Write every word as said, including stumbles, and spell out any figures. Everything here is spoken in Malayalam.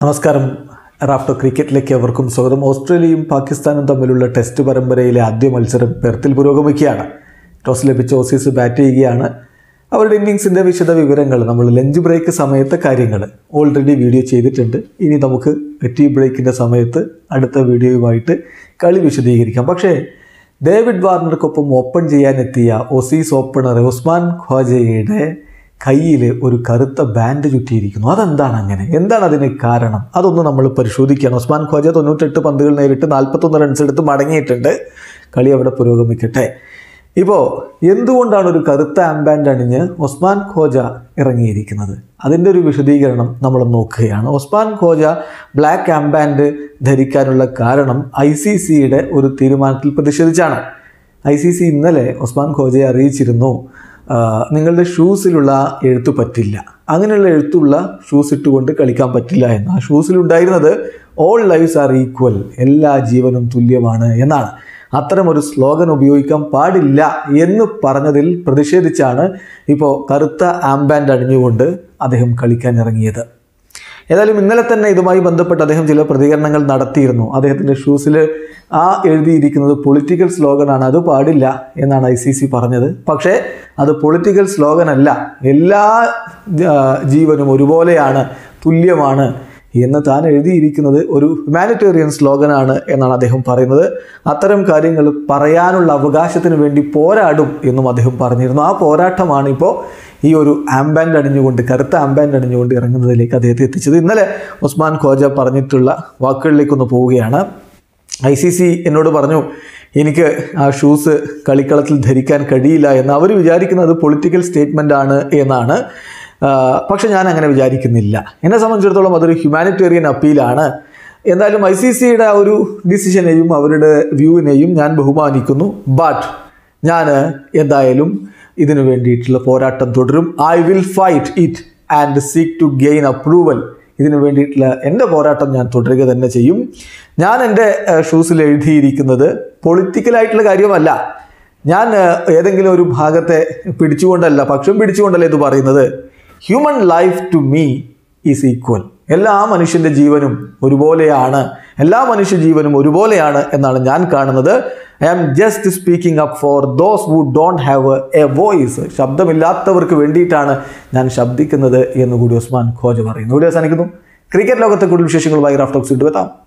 നമസ്കാരം. റാഫ്റ്റോ ക്രിക്കറ്റിലേക്ക് അവർക്കും സ്വാഗതം. ഓസ്ട്രേലിയയും പാകിസ്ഥാനും തമ്മിലുള്ള ടെസ്റ്റ് പരമ്പരയിലെ ആദ്യ മത്സരം പെർത്തിൽ പുരോഗമിക്കുകയാണ്. ടോസ് ലഭിച്ച ഓസീസ് ബാറ്റ് ചെയ്യുകയാണ്. അവരുടെ ഇന്നിങ്സിൻ്റെ വിശദ വിവരങ്ങൾ നമ്മൾ ലഞ്ച് ബ്രേക്ക് സമയത്തെ കാര്യങ്ങൾ ഓൾറെഡി വീഡിയോ ചെയ്തിട്ടുണ്ട്. ഇനി നമുക്ക് ടീ ബ്രേക്കിൻ്റെ സമയത്ത് അടുത്ത വീഡിയോയുമായിട്ട് കളി വിശദീകരിക്കാം. പക്ഷേ ഡേവിഡ് വാർണർക്കൊപ്പം ഓപ്പൺ ചെയ്യാനെത്തിയ ഓസീസ് ഓപ്പണർ ഉസ്മാൻ ഖ്വാജയുടെ കയ്യിൽ ഒരു കറുത്ത ബാൻഡ് ചുറ്റിയിരിക്കുന്നു. അതെന്താണ് അങ്ങനെ? എന്താണ് അതിന് കാരണം? അതൊന്ന് നമ്മൾ പരിശോധിക്കുകയാണ്. ഉസ്മാൻ ഖ്വാജ തൊണ്ണൂറ്റെട്ട് പന്തുകൾ നേരിട്ട് നാൽപ്പത്തൊന്ന് റൺസ് എടുത്ത് മടങ്ങിയിട്ടുണ്ട്. കളി അവിടെ പുരോഗമിക്കട്ടെ. ഇപ്പോൾ എന്തുകൊണ്ടാണ് ഒരു കറുത്ത ആംബാൻഡ് അണിഞ്ഞ് ഉസ്മാൻ ഖ്വാജ ഇറങ്ങിയിരിക്കുന്നത്? അതിൻ്റെ ഒരു വിശദീകരണം നമ്മൾ നോക്കുകയാണ്. ഉസ്മാൻ ഖ്വാജ ബ്ലാക്ക് ആംബാൻഡ് ധരിക്കാനുള്ള കാരണം ഐ സി സിയുടെ ഒരു തീരുമാനത്തിൽ പ്രതിഷേധിച്ചാണ്. ഐ സി സി ഇന്നലെ ഉസ്മാൻ ഖ്വാജയെ അറിയിച്ചിരുന്നു, നിങ്ങളുടെ ഷൂസിലുള്ള എഴുത്ത് പറ്റില്ല, അങ്ങനെയുള്ള എഴുത്തുള്ള ഷൂസ് ഇട്ടുകൊണ്ട് കളിക്കാൻ പറ്റില്ല എന്ന്. ആ ഷൂസിലുണ്ടായിരുന്നത് ഓൾ ലൈവ്സ് ആർ ഈക്വൽ, എല്ലാ ജീവനും തുല്യമാണ് എന്നാണ്. അത്തരം ഒരു സ്ലോഗൻ ഉപയോഗിക്കാൻ പാടില്ല എന്ന് പറഞ്ഞതിൽ പ്രതിഷേധിച്ചാണ് ഇപ്പോൾ കറുത്ത ആംബാൻഡ് അണിഞ്ഞുകൊണ്ട് അദ്ദേഹം കളിക്കാൻ ഇറങ്ങിയത്. ഏതായാലും ഇന്നലെ തന്നെ ഇതുമായി ബന്ധപ്പെട്ട് അദ്ദേഹം ചില പ്രതികരണങ്ങൾ നടത്തിയിരുന്നു. അദ്ദേഹത്തിൻ്റെ ഷൂസിൽ ആ എഴുതിയിരിക്കുന്നത് പൊളിറ്റിക്കൽ സ്ലോഗനാണ്, അത് പാടില്ല എന്നാണ് ഐ സി സി പറഞ്ഞത്. പക്ഷേ അത് പൊളിറ്റിക്കൽ സ്ലോഗൻ അല്ല, എല്ലാ ജീവനും ഒരുപോലെയാണ്, തുല്യമാണ് എന്ന് താൻ എഴുതിയിരിക്കുന്നത് ഒരു ഹ്യൂമാനിറ്റേറിയൻ സ്ലോഗനാണ് എന്നാണ് അദ്ദേഹം പറയുന്നത്. അത്തരം കാര്യങ്ങൾ പറയാനുള്ള അവകാശത്തിന് വേണ്ടി പോരാടും എന്നും അദ്ദേഹം പറഞ്ഞിരുന്നു. ആ പോരാട്ടമാണ് ഇപ്പോൾ ഈ ഒരു ആംബാൻഡ് അണിഞ്ഞുകൊണ്ട്, കറുത്ത ആംബാൻഡ് അണിഞ്ഞുകൊണ്ട് ഇറങ്ങുന്നതിലേക്ക് അദ്ദേഹത്തെ എത്തിച്ചത്. ഇന്നലെ ഉസ്മാൻ ഖ്വാജ പറഞ്ഞിട്ടുള്ള വാക്കുകളിലേക്കൊന്ന് പോവുകയാണ്. ഐ സി സി എന്നോട് പറഞ്ഞു, എനിക്ക് ആ ഷൂസ് കളിക്കളത്തിൽ ധരിക്കാൻ കഴിയില്ല എന്ന്. അവർ വിചാരിക്കുന്നത് പൊളിറ്റിക്കൽ സ്റ്റേറ്റ്മെൻ്റ് ആണ് എന്നാണ്. പക്ഷെ ഞാൻ അങ്ങനെ വിചാരിക്കുന്നില്ല. എന്നെ സംബന്ധിച്ചിടത്തോളം അതൊരു ഹ്യൂമാനിറ്റേറിയൻ അപ്പീലാണ്. എന്തായാലും ഐ സി സിയുടെ ആ ഒരു ഡിസിഷനെയും അവരുടെ വ്യൂവിനെയും ഞാൻ ബഹുമാനിക്കുന്നു. ബട്ട് ഞാൻ എന്തായാലും ഇതിനു വേണ്ടിയിട്ടുള്ള പോരാട്ടം തുടരും. I will fight it and seek to gain approval. ഇതിനു വേണ്ടിയിട്ടുള്ള എൻ്റെ പോരാട്ടം ഞാൻ തുടരുക തന്നെ ചെയ്യും. ഞാൻ എൻ്റെ ഷൂസിൽ എഴുതിയിരിക്കുന്നത് പൊളിറ്റിക്കലായിട്ടുള്ള കാര്യമല്ല. ഞാൻ ഏതെങ്കിലും ഒരു ഭാഗത്തെ പിടിച്ചുകൊണ്ടല്ല, പക്ഷം പിടിച്ചുകൊണ്ടല്ല ഇത് പറയുന്നത്. Human life to me is equal. എല്ലാ മനുഷ്യൻ്റെ ജീവനും ഒരുപോലെയാണ്, എല്ലാ മനുഷ്യ ജീവനും ഒരുപോലെയാണ് എന്നാണ് ഞാൻ കാണുന്നത്. I am just speaking up for those who don't have a voice. ശബ്ദമില്ലാത്തവർക്ക് വേണ്ടിയിട്ടാണ് ഞാൻ ശബ്ദിക്കുന്നത് എന്നുകൂടി ഉസ്മാൻ ഖ്വാജ പറയുന്നു. ഇവിടെ അവസാനിക്കുന്നു. ക്രിക്കറ്റ് ലോകത്തെ കൂടുതൽ വിശേഷങ്ങളുമായി റാഫ്റ്റോ ക്രിക്കറ്റ് എത്താം.